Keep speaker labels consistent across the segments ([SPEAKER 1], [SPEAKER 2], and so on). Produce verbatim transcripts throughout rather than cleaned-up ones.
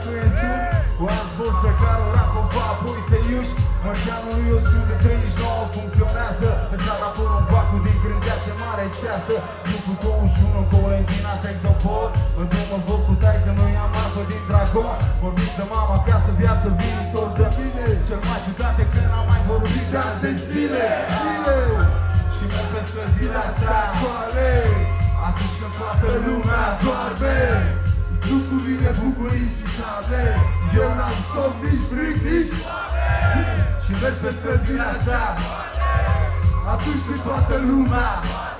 [SPEAKER 1] tu e în sus. Cu alți boss pe care o Racova, apoi te iuși. Mărgeanul lui o sută treizeci și nouă funcționează. Pe strada până un bacul din Grândea și mare ceasă. Nu cu douăzeci și unu, cu o lentina Tectopol. În drumă văd cu taică, nu i-am marfă din Dragon. Vorbim de mama acasă, viață, viitor de mine. Cel mai ciudat e că n-am mai vorbit de ani de zile. Zile. Și merg pe străzile astea goale, atunci când toată lumea doarme. Nu cu mine bucurii și tale, eu n-am somn, nici frig, nici foame. Și merg pe străzile astea atunci când toată lumea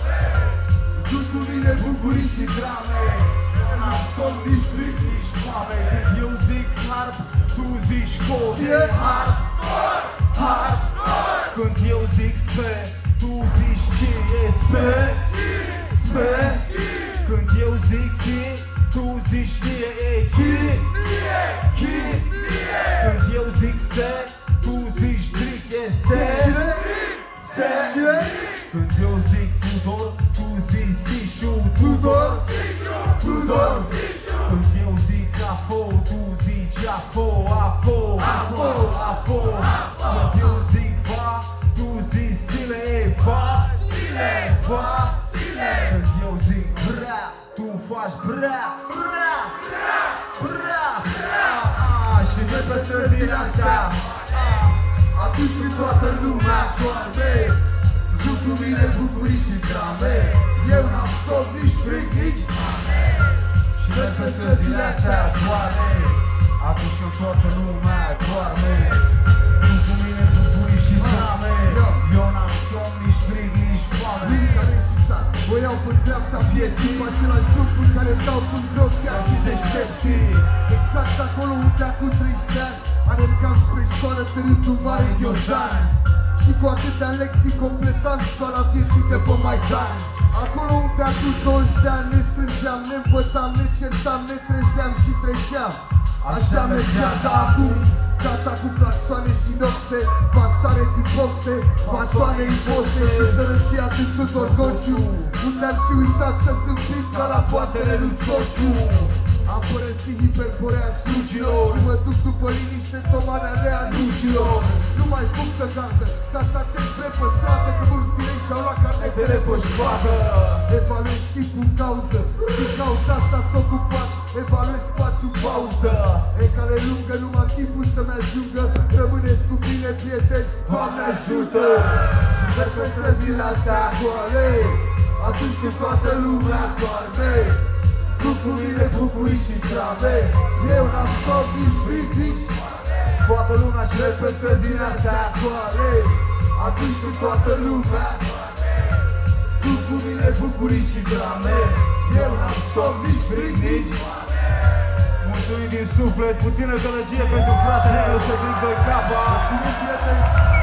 [SPEAKER 1] nu cu mine bucurii și drame. Eu n-am somn, nici frig, nici foame. Când eu zic harp, tu zici core. Ce e harp? Harp. Când eu zic spe, tu zici ce e spe. Spe. Când eu zic chi, tu zici nie e chi. Chi. Când eu zic se, tu zici dric e se. Se. Când eu zic Tudor, tu zici Sișu. Tudor. Tudor. Când eu zic afo, tu zici afo. Afo. Afo. Afo. Când eu zic va, tu zici zile. Va. Zile. Va. Zile. Când eu zic brea, tu faci brea. Brea. Brea. Brea. Și merg pe străzile astea atunci când toată lumea doarme. Nu cu mine bucurii și drame, eu n-am somn, nici frig, nici foame. Și merg pe străzile astea doare atunci când toată lumea doarme. Nu cu mine bucurii și drame, eu n-am somn, nici frig, nici foame. Mii care și țar, o iau pe dreapta vieții, cu același lucru care dau cu greu chiar și deștepții. Exact acolo unde acum treizeci de ani alergam spre școală târâtul mare Ghiozdan. Și cu atâtea lecții completam școala vieții de pe Maidan. Acolo unde acum douăzeci de ani ne strângeam, ne îmbătam, ne certam, ne trezeam și treceam. Așa mergeam, dar acum gata cu claxoane și noxe, pastare din boxe, vasoane în fose și sărăcia din Tudor Gociu, unde am și uitat să zâmbim ca la poatele lui Țociu. Am părăsit hiperborea slugilor și mă duc după liniște tomarea reanucilor. Nu mai fug de gardă, ca să atent pe stradă, că mulți direct și-au luat carnetele pe șpagă. Evaluez timpul în cauză, din cauza asta s-a ocupat, evaluez spațiul pauză. Ecale lungă, numai timpul să-mi ajungă, rămâneți cu bine, prieteni, Doamne ajută! Și merg pe străzile astea goale atunci când toată lumea doarme. Nu cu mine bucurii și drame, eu n-am somn, nici frig, nici foame. Toată lumea și merg pe străzile astea goale atunci când toată lumea doarme. Nu cu mine bucurii și drame, eu n-am somn, nici frig, nici foame. Mulțumim din suflet, puțină gălăgie pentru fratele meu Cedric Capa.